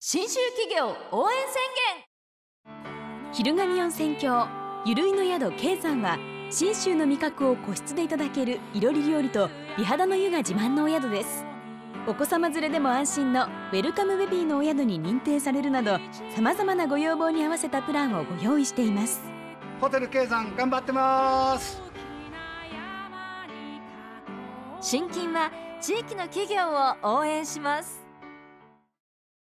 信州企業応援宣言。 昼神温泉郷ゆるいの宿恵山は、信州の味覚を個室でいただけるいろり料理と美肌の湯が自慢のお宿です。お子様連れでも安心のウェルカムベビーのお宿に認定されるなど、さまざまなご要望に合わせたプランをご用意しています。 ホテル恵山頑張ってます。 信金は地域の企業を応援します。